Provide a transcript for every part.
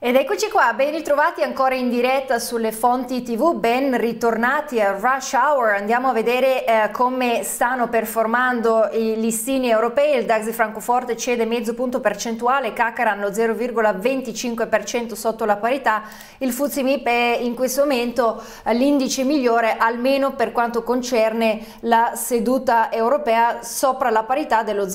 Ed eccoci qua, ben ritrovati ancora in diretta sulle fonti TV, ben ritornati a Rush Hour. Andiamo a vedere come stanno performando i listini europei. Il DAX di Francoforte cede mezzo punto percentuale, Cacaran lo 0,25% sotto la parità. Il FTSE MIB è in questo momento l'indice migliore, almeno per quanto concerne la seduta europea, sopra la parità dello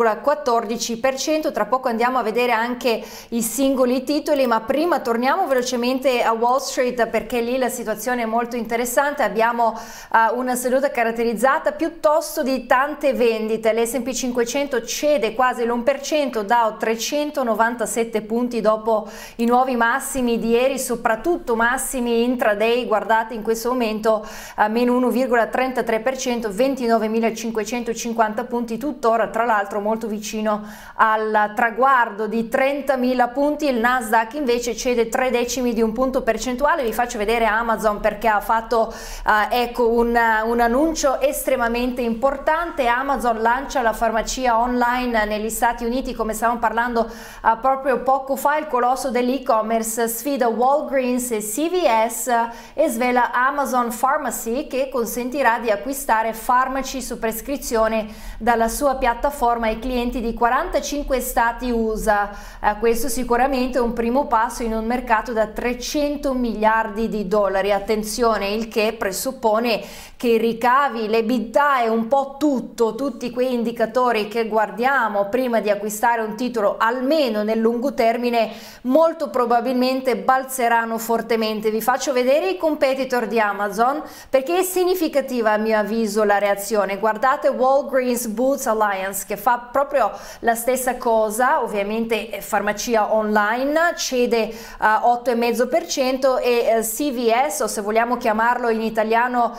0,14%. Tra poco andiamo a vedere anche i singoli titoli, ma prima torniamo velocemente a Wall Street perché lì la situazione è molto interessante. Abbiamo una seduta caratterizzata piuttosto di tante vendite. L'S&P 500 cede quasi l'1%, Dow 397 punti dopo i nuovi massimi di ieri, soprattutto massimi intraday. Guardate in questo momento meno 1,33%, 29.550 punti tuttora, tra l'altro molto vicino al traguardo di 30.000 punti. Il Nasdaq invece cede 0,3 di un punto percentuale. Vi faccio vedere Amazon perché ha fatto un annuncio estremamente importante. Amazon lancia la farmacia online negli Stati Uniti, come stavamo parlando proprio poco fa. Il colosso dell'e-commerce sfida Walgreens e CVS e svela Amazon Pharmacy, che consentirà di acquistare farmaci su prescrizione dalla sua piattaforma ai clienti di 45 stati USA. Questo sicuramente è un primo passo in un mercato da 300 miliardi di dollari. Attenzione, il che presuppone che i ricavi, l'EBITDA e un po' tutti quei indicatori che guardiamo prima di acquistare un titolo, almeno nel lungo termine, molto probabilmente balzeranno fortemente. Vi faccio vedere i competitor di Amazon perché è significativa a mio avviso la reazione. Guardate Walgreens Boots Alliance, che fa proprio la stessa cosa, ovviamente farmacia online, cede 8,5%, e CVS, o se vogliamo chiamarlo in italiano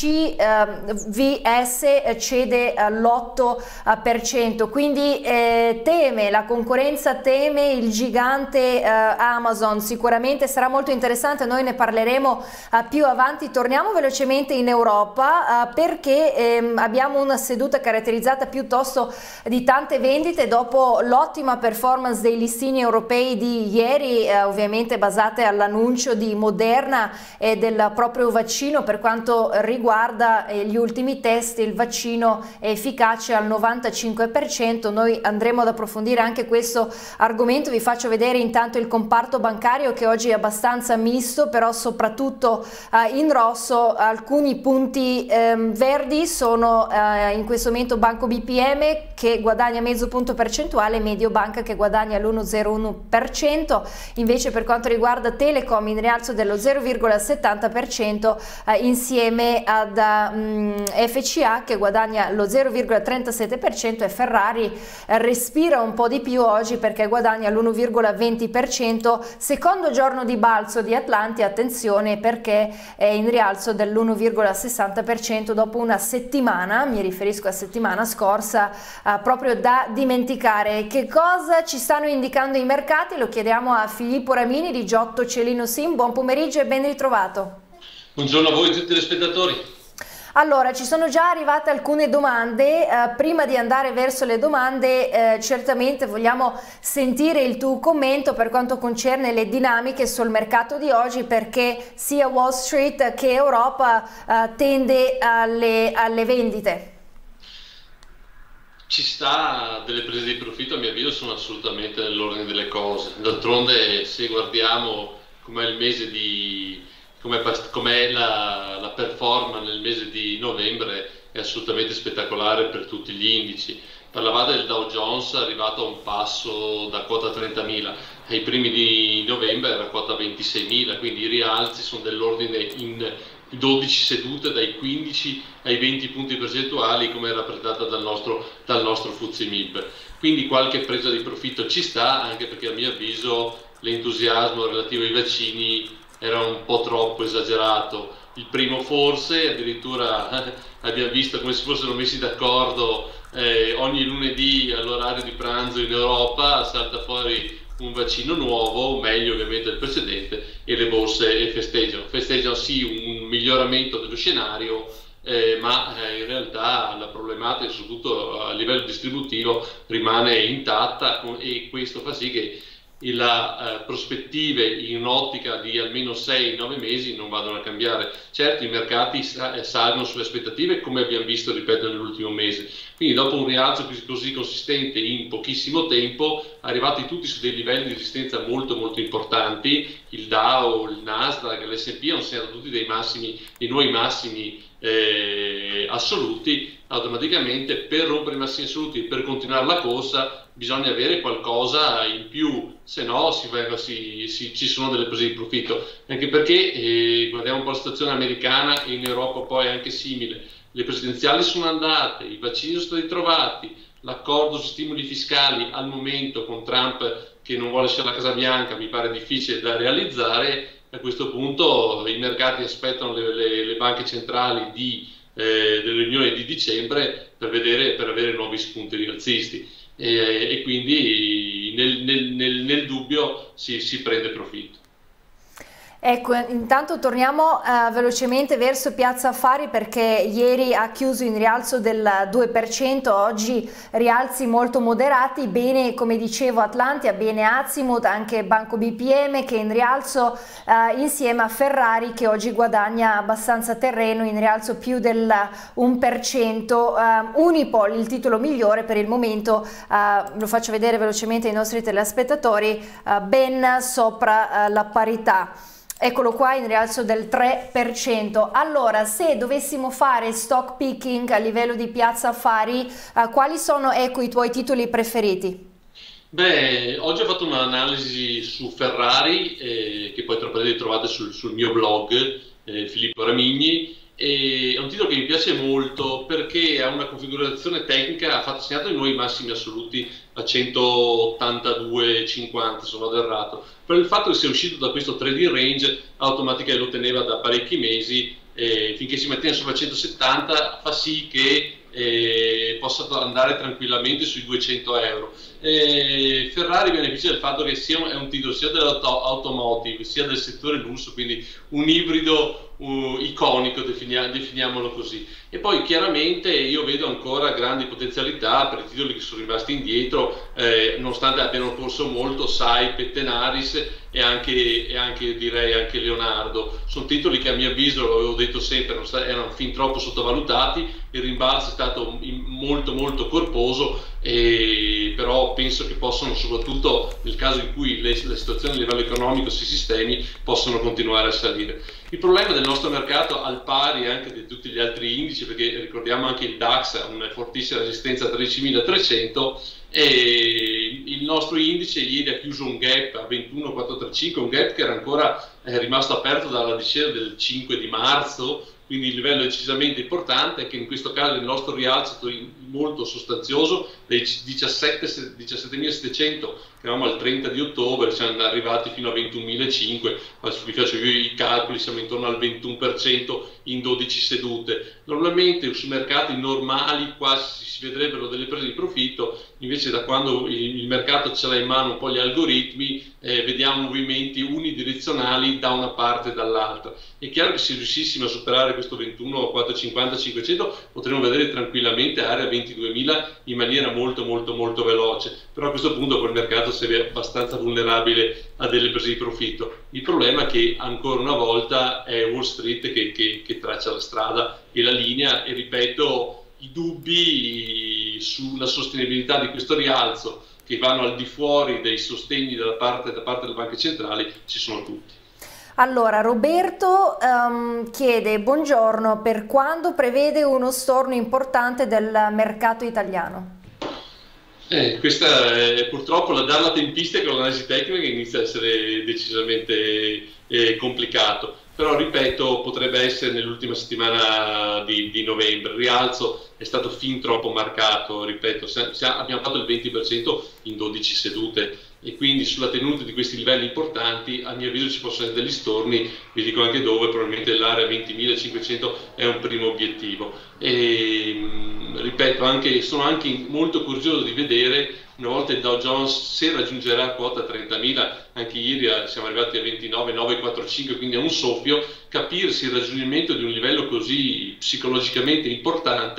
CVS, cede l'8%. Quindi teme la concorrenza, teme il gigante Amazon. Sicuramente sarà molto interessante, noi ne parleremo più avanti. Torniamo velocemente in Europa perché abbiamo una seduta caratterizzata piuttosto di tante vendite dopo l'ottima performance dei listini europei di ieri, ovviamente basate all'annuncio di Moderna e del proprio vaccino. Per quanto riguarda gli ultimi test, il vaccino è efficace al 95%. Noi andremo ad approfondire anche questo argomento. Vi faccio vedere intanto il comparto bancario, che oggi è abbastanza misto, però soprattutto in rosso. Alcuni punti verdi sono in questo momento Banco BPM, che guadagna mezzo punto percentuale, Mediobanca che guadagna l'1,01%. Invece per quanto riguarda Telecom, in rialzo dello 0,70%, insieme ad FCA che guadagna lo 0,37%, e Ferrari respira un po' di più oggi perché guadagna l'1,20%. Secondo giorno di balzo di Atlantia, attenzione perché è in rialzo dell'1,60% dopo una settimana, mi riferisco a settimana scorsa, proprio da dimenticare. Che cosa ci stanno indicando i mercati? Lo chiediamo a Filippo Ramini di Giotto Celino Sim. Buon pomeriggio e ben ritrovato. Buongiorno a voi tutti i telespettatori. Allora, ci sono già arrivate alcune domande. Prima di andare verso le domande, certamente vogliamo sentire il tuo commento per quanto concerne le dinamiche sul mercato di oggi, perché sia Wall Street che Europa tende alle vendite. Ci sta, delle prese di profitto a mio avviso sono assolutamente nell'ordine delle cose. D'altronde, se guardiamo com'è il mese di com'è la performance nel mese di novembre, è assolutamente spettacolare per tutti gli indici. Parlavate del Dow Jones, arrivato a un passo da quota 30.000, ai primi di novembre era quota 26.000, quindi i rialzi sono dell'ordine in 12 sedute, dai 15 ai 20 punti percentuali, come è rappresentata dal nostro FTSE MIB. Quindi qualche presa di profitto ci sta, anche perché a mio avviso l'entusiasmo relativo ai vaccini era un po' troppo esagerato. Il primo forse, addirittura abbiamo visto come si fossero messi d'accordo ogni lunedì all'orario di pranzo in Europa, salta fuori un vaccino nuovo, meglio ovviamente del precedente, e le borse festeggiano sì un miglioramento dello scenario, ma in realtà la problematica, soprattutto a livello distributivo, rimane intatta, e questo fa sì che e le prospettive in un'ottica di almeno 6-9 mesi non vadano a cambiare. Certo, i mercati salgono sulle aspettative, come abbiamo visto, ripeto, nell'ultimo mese. Quindi dopo un rialzo così consistente in pochissimo tempo, arrivati tutti su dei livelli di resistenza molto molto importanti, il Dow, il Nasdaq, l'S&P hanno segnato tutti dei nuovi massimi assoluti. Automaticamente per rompere i massimi assoluti e per continuare la corsa bisogna avere qualcosa in più, se no ci sono delle prese di profitto, anche perché guardiamo un po' la situazione americana, e in Europa poi è anche simile. Le presidenziali sono andate, i vaccini sono stati trovati, l'accordo su stimoli fiscali al momento con Trump che non vuole lasciare la Casa Bianca mi pare difficile da realizzare. A questo punto i mercati aspettano le banche centrali delle riunioni di dicembre per avere nuovi spunti rialzisti, e quindi nel dubbio si prende profitto. Ecco, intanto torniamo velocemente verso Piazza Affari, perché ieri ha chiuso in rialzo del 2%, oggi rialzi molto moderati, bene come dicevo Atlantia, bene Azimut, anche Banco BPM che è in rialzo insieme a Ferrari che oggi guadagna abbastanza terreno, in rialzo più del 1%, Unipol il titolo migliore per il momento, lo faccio vedere velocemente ai nostri telespettatori, ben sopra la parità. Eccolo qua in rialzo del 3%. Allora, se dovessimo fare stock picking a livello di Piazza Affari, quali sono, ecco, i tuoi titoli preferiti? Beh, oggi ho fatto un'analisi su Ferrari, che poi trovate sul mio blog, Filippo Ramigni. È un titolo che mi piace molto perché ha una configurazione tecnica, ha segnato i nuovi massimi assoluti a 182,50 se non vado errato, per il fatto che sia uscito da questo trading range automatica e lo teneva da parecchi mesi, finché si mantiene sopra 170 fa sì che possa andare tranquillamente sui 200 euro. Ferrari beneficia del fatto che è un titolo sia dell'automotive sia del settore lusso, quindi un ibrido iconico, definiamolo così. E poi chiaramente io vedo ancora grandi potenzialità per i titoli che sono rimasti indietro, nonostante abbiano corso molto, Saipem, Tenaris e anche direi anche Leonardo. Sono titoli che a mio avviso, lo avevo detto sempre, erano fin troppo sottovalutati, il rimbalzo è stato molto molto corposo, però penso che possono, soprattutto nel caso in cui la situazione a livello economico si sistemi, possono continuare a salire. Il problema del nostro mercato, al pari anche di tutti gli altri indici, perché ricordiamo anche il DAX ha una fortissima resistenza a 13.300, e il nostro indice ieri ha chiuso un gap a 21.435, un gap che era ancora rimasto aperto dalla discesa del 5 di marzo, quindi il livello decisamente importante, che in questo caso il nostro rialzo è stato molto sostanzioso, dai 17.700 che eravamo al 30 di ottobre, siamo arrivati fino a 21.500, vi faccio io i calcoli, siamo intorno al 21% in 12 sedute. Normalmente su mercati normali quasi si vedrebbero delle prese di profitto, invece da quando il mercato ce l'ha in mano un po' gli algoritmi, vediamo movimenti unidirezionali da una parte e dall'altra. È chiaro che se riuscissimo a superare questo 21.450-500 potremmo vedere tranquillamente area 22.000 in maniera molto molto molto veloce, però a questo punto quel mercato si vede abbastanza vulnerabile a delle prese di profitto. Il problema è che ancora una volta è Wall Street che traccia la strada e la linea, e ripeto, i dubbi sulla sostenibilità di questo rialzo, che vanno al di fuori dei sostegni da parte delle banche centrali, ci sono tutti. Allora, Roberto chiede: buongiorno, per quando prevede uno storno importante del mercato italiano? Questa è purtroppo dare la tempistica con l'analisi tecnica inizia a essere decisamente complicato, però ripeto, potrebbe essere nell'ultima settimana di novembre. Il rialzo è stato fin troppo marcato, ripeto, abbiamo fatto il 20% in 12 sedute, e quindi sulla tenuta di questi livelli importanti a mio avviso ci possono essere degli storni, vi dico anche dove, probabilmente l'area 20.500 è un primo obiettivo. E ripeto, sono anche molto curioso di vedere una volta il Dow Jones se raggiungerà quota 30.000, anche ieri siamo arrivati a 29.945, quindi è un soffio, capire se il raggiungimento di un livello così psicologicamente importante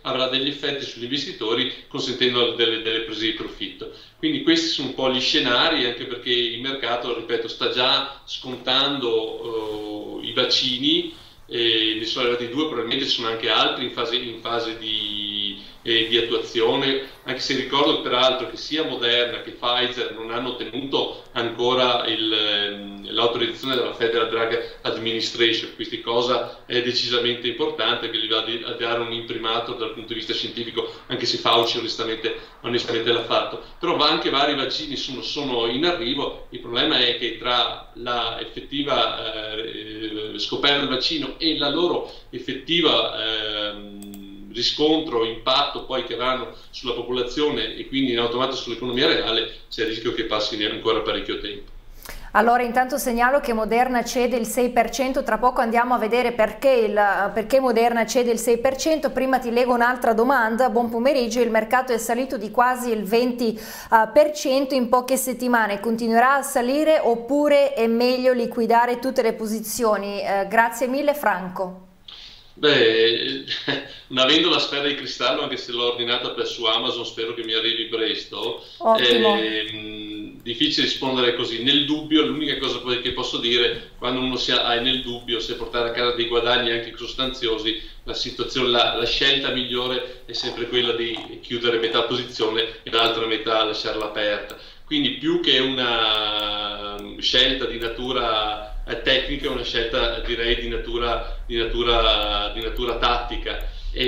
avrà degli effetti sugli investitori consentendo delle prese di profitto. Quindi questi sono un po' gli scenari, anche perché il mercato, ripeto, sta già scontando i vaccini, ne sono arrivati 2, probabilmente ci sono anche altri in fase di attuazione, anche se ricordo peraltro che sia Moderna che Pfizer non hanno ottenuto ancora l'autorizzazione della Federal Drug Administration. Questa cosa è decisamente importante, che gli va a dare un imprimato dal punto di vista scientifico, anche se Fauci onestamente l'ha fatto. Però anche vari vaccini sono in arrivo. Il problema è che tra la effettiva scoperta del vaccino e la loro effettiva riscontro, impatto poi che avranno sulla popolazione e quindi in automatico sull'economia reale, c'è il rischio che passi ancora parecchio tempo. Allora intanto segnalo che Moderna cede il 6%, tra poco andiamo a vedere perché Moderna cede il 6%, prima ti leggo un'altra domanda. Buon pomeriggio, il mercato è salito di quasi il 20% in poche settimane, continuerà a salire oppure è meglio liquidare tutte le posizioni? Grazie mille Franco. Beh, non avendo la sfera di cristallo, anche se l'ho ordinata su Amazon, spero che mi arrivi presto. Ottimo. Difficile rispondere così. Nel dubbio, l'unica cosa che posso dire, quando uno è nel dubbio, se portare a casa dei guadagni anche sostanziosi, la scelta migliore è sempre quella di chiudere metà posizione e l'altra metà lasciarla aperta. Quindi più che una scelta di natura tecnica, è una scelta direi di natura tattica,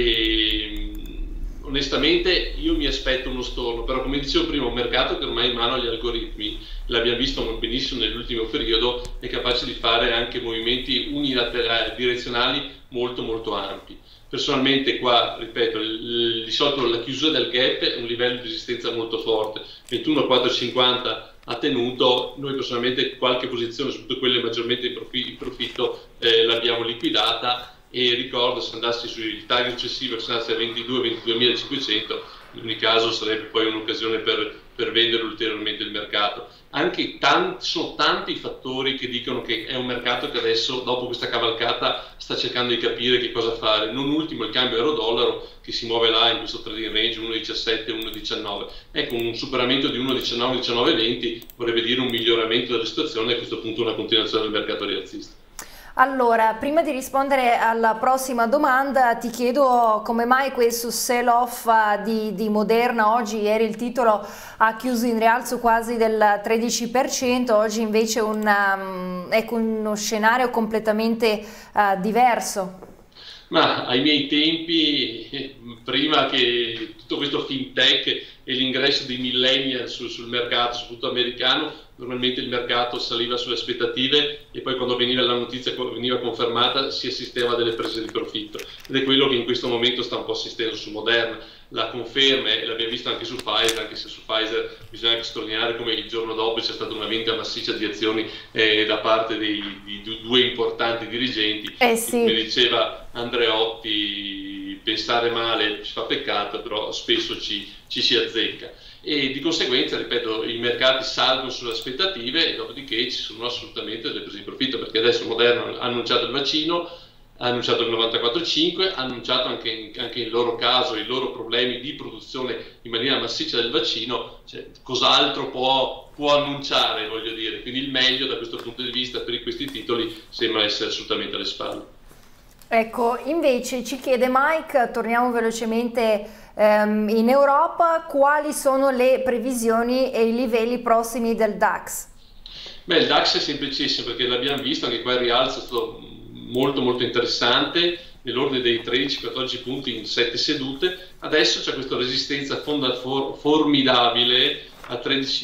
e onestamente io mi aspetto uno storno, però come dicevo prima, un mercato che ormai è in mano agli algoritmi, l'abbiamo visto benissimo nell'ultimo periodo, è capace di fare anche movimenti unilaterali, direzionali molto ampi. Personalmente qua, ripeto, di solito la chiusura del gap è un livello di resistenza molto forte, 21,450 ha tenuto. Noi personalmente qualche posizione, soprattutto quelle maggiormente in profitto, l'abbiamo liquidata, e ricordo, se andassi sul target successivo, se andassi a 22.500, in ogni caso sarebbe poi un'occasione per vendere ulteriormente il mercato. Anche sono tanti i fattori che dicono che è un mercato che adesso, dopo questa cavalcata, sta cercando di capire che cosa fare. Non ultimo il cambio euro-dollaro, che si muove là in questo trading range 1,17, 1,19. Ecco, un superamento di 1,19, 19,20 vorrebbe dire un miglioramento della situazione, e a questo punto una continuazione del mercato rialzista. Allora, prima di rispondere alla prossima domanda, ti chiedo come mai questo sell-off di Moderna. Oggi, ieri il titolo ha chiuso in rialzo quasi del 13%, oggi invece ecco, uno scenario completamente diverso. Ma ai miei tempi, prima che tutto questo fintech e l'ingresso dei millennial sul mercato, soprattutto americano, normalmente il mercato saliva sulle aspettative, e poi quando veniva la notizia veniva confermata si assisteva a delle prese di profitto, ed è quello che in questo momento sta un po' assistendo su Moderna. La conferma, e l'abbiamo visto anche su Pfizer, anche se su Pfizer bisogna anche sottolineare come il giorno dopo c'è stata una vendita massiccia di azioni da parte di due importanti dirigenti. Sì. Come diceva Andreotti, pensare male ci fa peccato, però spesso ci si azzecca, e di conseguenza, ripeto, i mercati salgono sulle aspettative, e dopodiché ci sono assolutamente delle prese di profitto, perché adesso Moderna ha annunciato il vaccino, ha annunciato il 94,5, ha annunciato anche il loro caso, i loro problemi di produzione in maniera massiccia del vaccino. Cioè, cos'altro può annunciare, voglio dire. Quindi il meglio da questo punto di vista per questi titoli sembra essere assolutamente alle spalle. Ecco, invece ci chiede Mike, torniamo velocemente in Europa, quali sono le previsioni e i livelli prossimi del DAX? Beh, il DAX è semplicissimo, perché l'abbiamo visto, anche qua il rialzo è stato molto interessante, nell'ordine dei 13-14 punti in 7 sedute. Adesso c'è questa resistenza formidabile a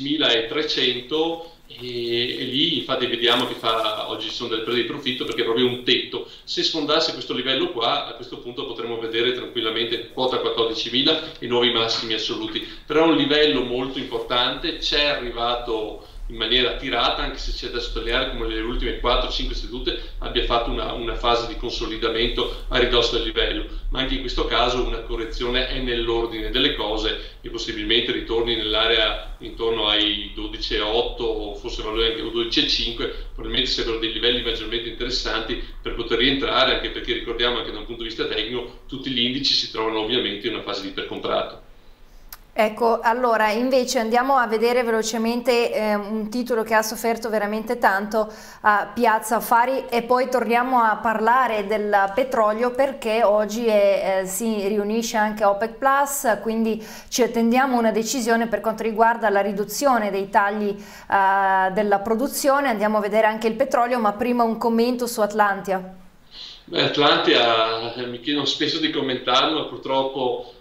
13.300, e lì infatti vediamo che oggi ci sono delle prese di profitto, perché è proprio un tetto. Se sfondasse questo livello qua, a questo punto potremmo vedere tranquillamente quota 14.000 e nuovi massimi assoluti, però è un livello molto importante. C'è arrivato in maniera tirata, anche se c'è da sottolineare come nelle ultime 4-5 sedute abbia fatto una fase di consolidamento a ridosso del livello, ma anche in questo caso una correzione è nell'ordine delle cose e possibilmente ritorni nell'area intorno ai 12,8 o forse valore anche 12,5, probabilmente sarebbero dei livelli maggiormente interessanti per poter rientrare, anche perché ricordiamo anche da un punto di vista tecnico tutti gli indici si trovano ovviamente in una fase di ipercomprato. Ecco, allora invece andiamo a vedere velocemente un titolo che ha sofferto veramente tanto, Piazza Affari, e poi torniamo a parlare del petrolio perché oggi si riunisce anche OPEC Plus, quindi ci attendiamo una decisione per quanto riguarda la riduzione dei tagli della produzione. Andiamo a vedere anche il petrolio, ma prima un commento su Atlantia. Beh, Atlantia mi chiedono spesso di commentarlo, ma purtroppo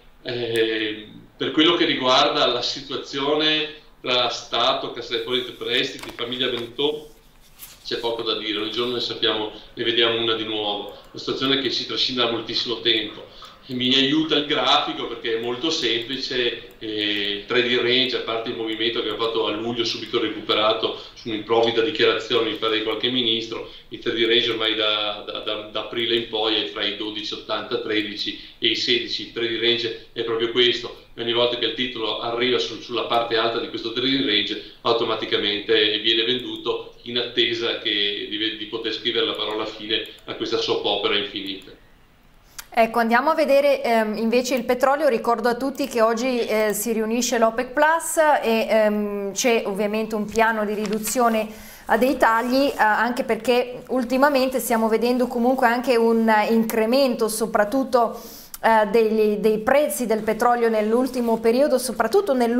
per quello che riguarda la situazione tra Stato, Cassa Depositi e Prestiti, famiglia Benetton, c'è poco da dire, ogni giorno ne vediamo una di nuovo, una situazione che si trascina da moltissimo tempo. Mi aiuta il grafico perché è molto semplice, il trading range, a parte il movimento che abbiamo fatto a luglio, subito recuperato su un'improvvida dichiarazione mi pare di qualche ministro, il trading range ormai da aprile in poi è fra i 12,80, 13 e i 16, il trading range è proprio questo, e ogni volta che il titolo arriva sulla parte alta di questo trading range automaticamente viene venduto in attesa di poter scrivere la parola fine a questa soap opera infinita. Ecco, andiamo a vedere invece il petrolio. Ricordo a tutti che oggi si riunisce l'OPEC Plus e c'è ovviamente un piano di riduzione dei tagli, anche perché ultimamente stiamo vedendo comunque anche un incremento soprattutto dei prezzi del petrolio nell'ultimo periodo, soprattutto nelle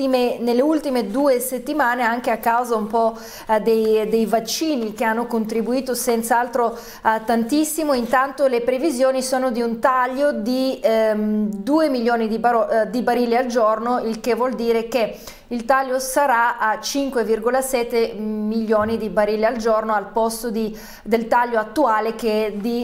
ultime 2 settimane, anche a causa un po' dei vaccini che hanno contribuito senz'altro tantissimo. Intanto le previsioni sono di un taglio di 2 milioni di barili al giorno, il che vuol dire che il taglio sarà a 5,7 milioni di barili al giorno al posto del taglio attuale che è di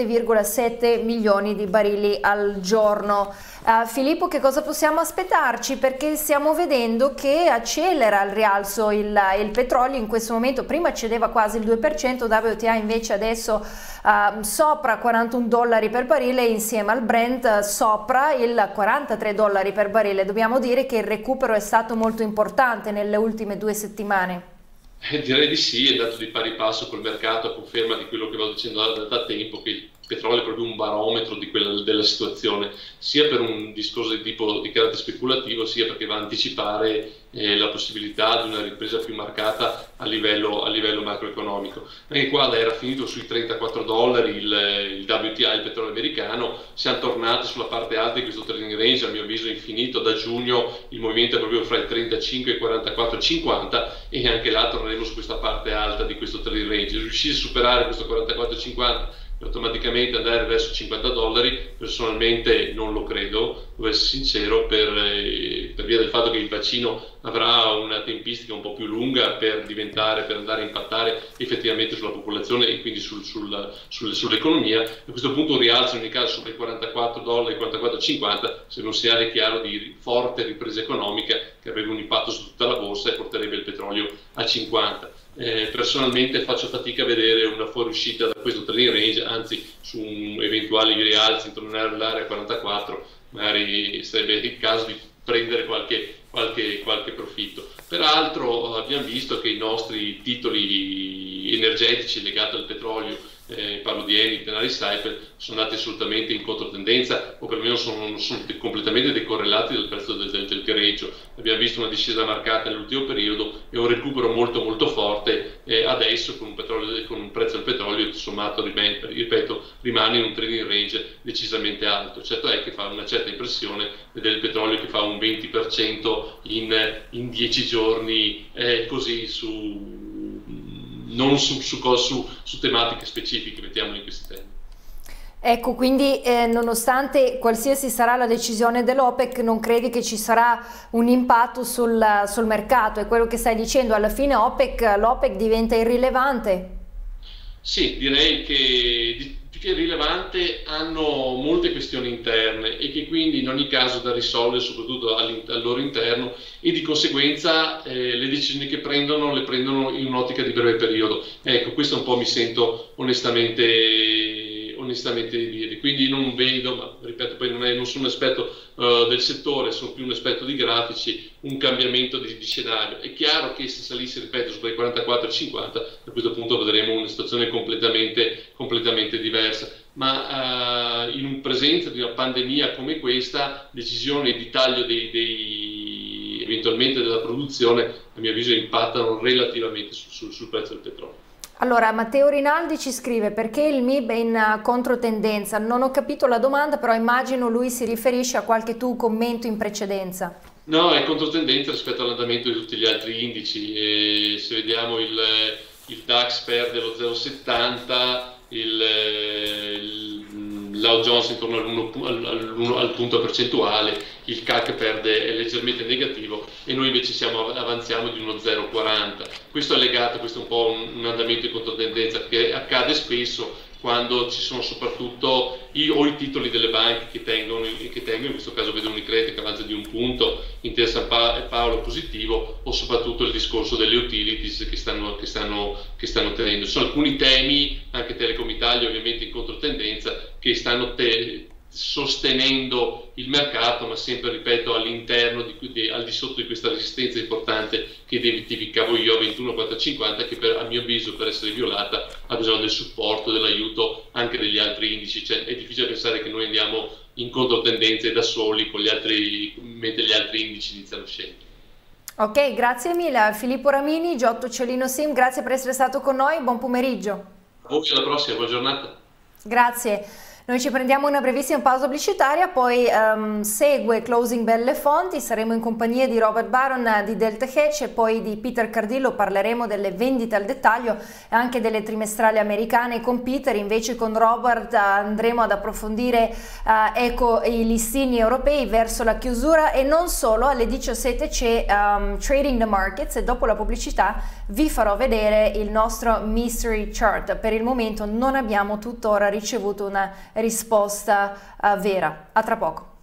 7,7 milioni di barili al giorno. Filippo, che cosa possiamo aspettarci? Perché stiamo vedendo che accelera il rialzo il petrolio in questo momento. Prima cedeva quasi il 2%, WTI invece adesso sopra $41 per barile, insieme al Brent sopra il $43 per barile. Dobbiamo dire che il recupero è stato molto importante nelle ultime 2 settimane. Direi di sì, è andato di pari passo col mercato, a conferma di quello che vado dicendo da tempo, che il petrolio è proprio un barometro della situazione, sia per un discorso di tipo di carattere speculativo, sia perché va a anticipare la possibilità di una ripresa più marcata a livello macroeconomico. Anche qua era finito sui $34 il WTI, il petrolio americano, siamo tornati sulla parte alta di questo trading range, a mio avviso infinito. Da giugno il movimento è proprio fra i 35 e i 44,50 e anche là torneremo su questa parte alta di questo trading range. Riuscire a superare questo 44,50 e automaticamente andare verso $50, personalmente non lo credo, devo essere sincero, per via del fatto che il vaccino avrà una tempistica un po' più lunga per andare a impattare effettivamente sulla popolazione e quindi sull'economia. A questo punto un rialzo in ogni caso sopra i $44, $44,50 se un segnale chiaro di forte ripresa economica che avrebbe un impatto su tutta la borsa e porterebbe il petrolio a 50. Personalmente faccio fatica a vedere una fuoriuscita da questo trading range, anzi su eventuali rialzi intorno all'area 44 magari sarebbe il caso di prendere qualche profitto. Peraltro abbiamo visto che i nostri titoli energetici legati al petrolio, parlo di Eni, Tenaris, Saipem, sono andati assolutamente in controtendenza o perlomeno sono completamente decorrelati dal prezzo del greggio. Abbiamo visto una discesa marcata nell'ultimo periodo e un recupero molto molto forte adesso con un prezzo del petrolio sommato, ripeto, rimane in un trading range decisamente alto. Certo è che fa una certa impressione vedere il petrolio che fa un 20% in 10 giorni, così non su tematiche specifiche, mettiamolo in questi termini. Ecco, quindi nonostante qualsiasi sarà la decisione dell'OPEC, non credi che ci sarà un impatto sul mercato? È quello che stai dicendo, alla fine l'OPEC diventa irrilevante? Sì, direi che più che rilevante, hanno molte questioni interne e che quindi in ogni caso da risolvere soprattutto al loro interno, e di conseguenza le decisioni che prendono le prendono in un'ottica di breve periodo. Ecco, questo un po' mi sento onestamente di dire, quindi non vedo, ma ripeto, poi non sono un esperto del settore, sono più un esperto di grafici, un cambiamento di scenario. È chiaro che se salisse, ripeto, sopra i 44-50, a questo punto vedremo una situazione completamente diversa, ma in presenza di una pandemia come questa, decisioni di taglio eventualmente della produzione, a mio avviso impattano relativamente sul prezzo del petrolio. Allora, Matteo Rinaldi ci scrive: perché il MIB è in controtendenza? Non ho capito la domanda, però immagino lui si riferisce a qualche tuo commento in precedenza. No, è controtendenza rispetto all'andamento di tutti gli altri indici. E se vediamo il DAX perde lo 0,70, il Dow Jones intorno al punto percentuale, il CAC è leggermente negativo e noi invece avanziamo di uno 0,40. Questo è legato, questo è un po' un andamento di controtendenza che accade spesso quando ci sono soprattutto i titoli delle banche che tengono, in questo caso vedo Unicredit che avanza di un punto, Intesa San Paolo positivo, o soprattutto il discorso delle utilities che stanno tenendo. Ci sono alcuni temi, anche Telecom Italia ovviamente in controtendenza, che stanno sostenendo il mercato, ma sempre, ripeto, all'interno al di sotto di questa resistenza importante che identificavo io a 21,450, che a mio avviso, per essere violata, ha bisogno del supporto, dell'aiuto anche degli altri indici. Cioè, è difficile pensare che noi andiamo in controtendenze da soli mentre gli altri indici iniziano a scendere. Ok, grazie mille. Filippo Ramini, Giotto Ciolino Sim, grazie per essere stato con noi, buon pomeriggio. A voi, alla prossima, buona giornata. Grazie. Noi ci prendiamo una brevissima pausa pubblicitaria, poi segue Closing Belle Fonti, saremo in compagnia di Robert Baron di Delta Hedge e poi di Peter Cardillo, parleremo delle vendite al dettaglio e anche delle trimestrali americane con Peter. Invece con Robert andremo ad approfondire i listini europei verso la chiusura, e non solo. Alle 17 c'è Trading the Markets e dopo la pubblicità vi farò vedere il nostro Mystery Chart. Per il momento non abbiamo tuttora ricevuto una risposta vera. A tra poco.